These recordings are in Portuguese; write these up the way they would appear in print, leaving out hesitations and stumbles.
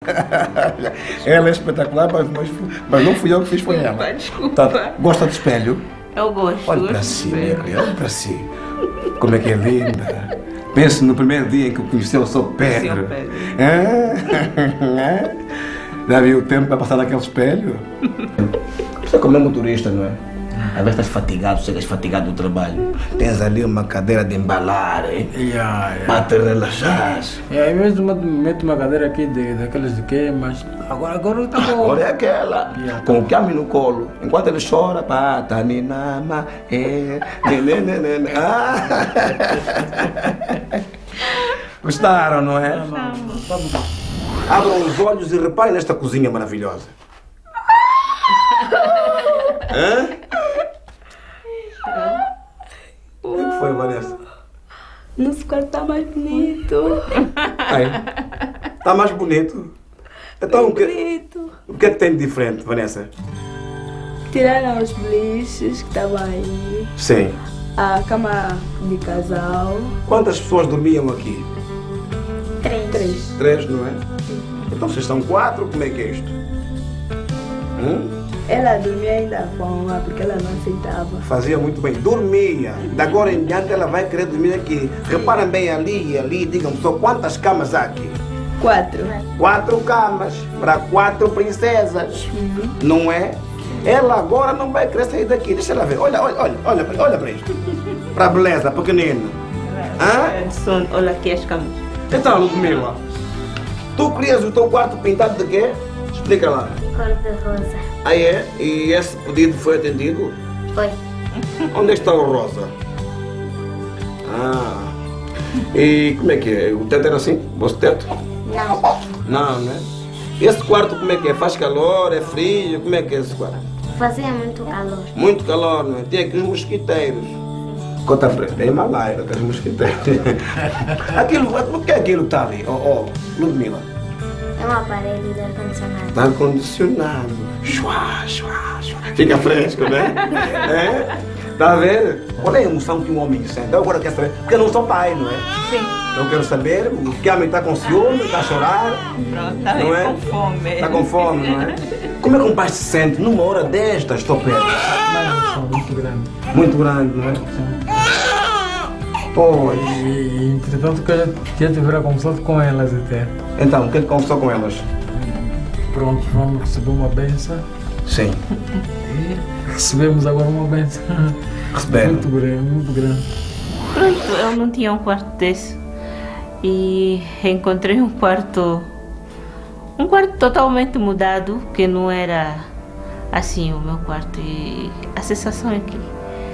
Ela é espetacular, mas não fui eu que fiz, foi ela. Desculpa. Tá, gosta de espelho? Eu gosto. Olha para si, minha criança, olha para si. Como é que é linda. Pense no primeiro dia em que eu conheci o Sr. Pedro. Já viu o tempo para passar naquele espelho? Você é como é motorista, não é? Às vezes estás fatigado, chegas fatigado do trabalho. Tens ali uma cadeira de embalar, hein? Para te relaxar. Às vezes meto uma cadeira aqui daquelas de quê, mas agora está bom. Agora é aquela, com o Kiami no colo. Enquanto ele chora, pata, ninama, Gostaram, não é? Abram os olhos e reparem nesta cozinha maravilhosa. Hã? O que foi, Vanessa? Nosso quarto está mais bonito. Está mais bonito? Então, Bonito. o que é que tem de diferente, Vanessa? Tiraram os beliches que estavam aí. Sim. A cama de casal. Quantas pessoas dormiam aqui? 3. 3, não é? Então vocês são 4, como é que é isto? Ela dormia ainda com porque ela não aceitava. Fazia muito bem, dormia. Da agora em diante ela vai querer dormir aqui. Reparem bem ali e ali, digam só quantas camas há aqui? 4. 4 camas para 4 princesas, não é? Ela agora não vai querer sair daqui, deixa ela ver. Olha para isto. Para a beleza, pequenino. Olha aqui as camas. Então, Ludmila, tu querias o teu quarto pintado de quê? Explica lá. Cor de rosa. Ah, é? E esse pedido foi atendido? Foi. Onde é que está o rosa? E como é que é? O teto era assim? O vosso teto? Não, né? Esse quarto como é que é? Faz calor? É frio? Como é que é esse quarto? Fazia muito calor. Muito calor, não é? Tem aqui os mosquiteiros. Conta para ele, é Himalaia, tem os mosquiteiros. O que é aquilo que está ali? Ludmila. É um aparelho de ar-condicionado. Está ar-condicionado. Fica fresco, né? Está a ver? Qual é a emoção que um homem sente? Eu agora quero saber, porque eu não sou pai, não é? Sim. Eu quero saber, o que a mãe está com ciúme, está a chorar. Pronto, está não é? com fome. Está com fome, não é? Como é que um pai se sente numa hora destas, estou perto? Muito grande. Muito grande, não é? Pois. E entretanto que eu já tivera conversado com elas até. Então, o que é que conversou com elas? Pronto, vamos receber uma benção. Sim. E recebemos agora uma benção. Receberam? Muito grande, muito grande. Pronto, eu não tinha um quarto desse. E encontrei um quarto totalmente mudado, que não era assim o meu quarto. E a sensação é que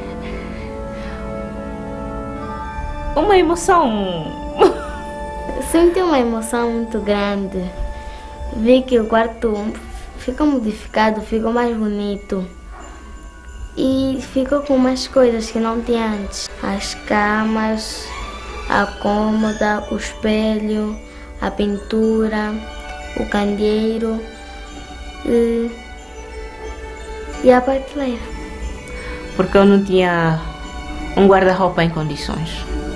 uma emoção. Senti uma emoção muito grande. Vi que o quarto ficou modificado, ficou mais bonito. E ficou com umas coisas que não tinha antes. As camas, a cômoda, o espelho, a pintura, o candeeiro e a prateleira. Porque eu não tinha um guarda-roupa em condições.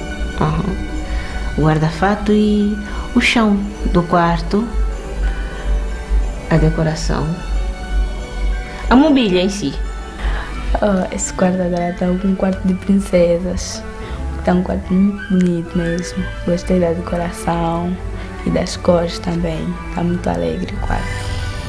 O guarda-fato e o chão do quarto, a decoração, a mobília em si. Esse quarto agora está um quarto de princesas. Está um quarto muito bonito mesmo. Gostei da decoração e das cores também. Está muito alegre o quarto.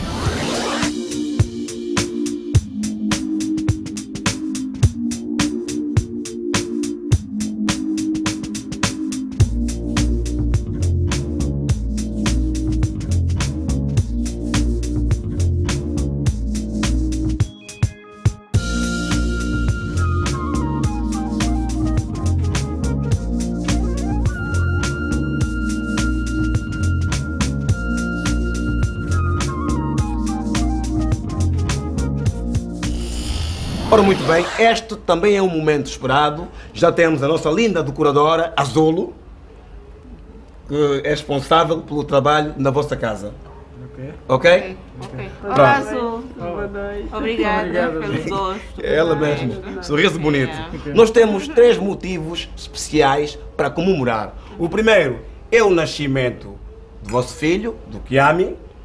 Ora, muito bem, este também é um momento esperado. Já temos a nossa linda decoradora, a Zolo, que é responsável pelo trabalho na vossa casa. Ok? Olá, Azul. Obrigada pelo gosto. Ela mesmo, sorriso bonito. Nós temos 3 motivos especiais para comemorar. O primeiro é o nascimento do vosso filho, do Kiami,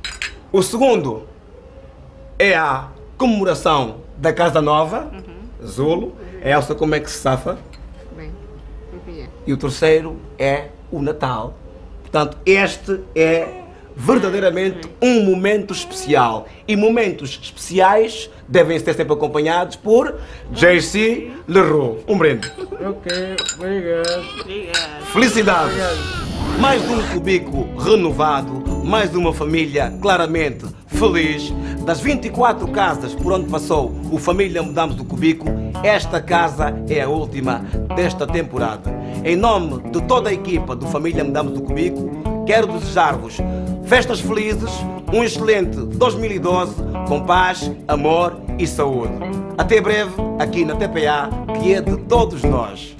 O segundo é a comemoração da Casa Nova, Zulo. Elsa, como é que se safa? Bem, E o terceiro é o Natal. Portanto, este é verdadeiramente um momento especial. E momentos especiais devem ser sempre acompanhados por JC Leroux. Um brinde. Ok, obrigado. obrigada. Felicidades! Mais um Cubico renovado, mais uma família claramente feliz. Das 24 casas por onde passou o Família Mudamos do Cubico, esta casa é a última desta temporada. Em nome de toda a equipa do Família Mudamos do Cubico, quero desejar-vos festas felizes, um excelente 2012 com paz, amor e saúde. Até breve aqui na TPA, que é de todos nós.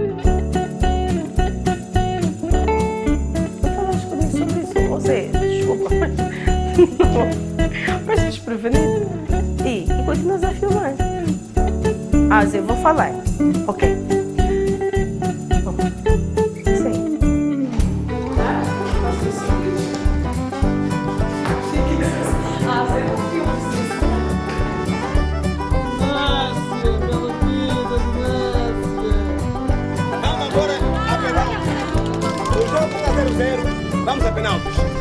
Você, desculpa, mas desprevenido. E continuas a filmar. Ah, Zé, vou falar. Ok. Sim. Vamos agora a penaltis. O jogo está 0-0. Vamos a penaltis.